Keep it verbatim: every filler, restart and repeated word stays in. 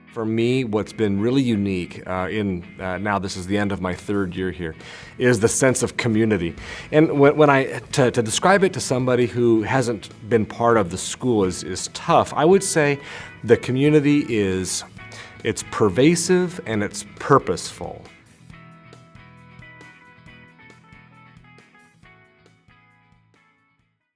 For me, what's been really unique uh, in, uh, now this is the end of my third year here, is the sense of community. And when, when I, to, to describe it to somebody who hasn't been part of the school is, is tough, I would say the community is, it's pervasive and it's purposeful.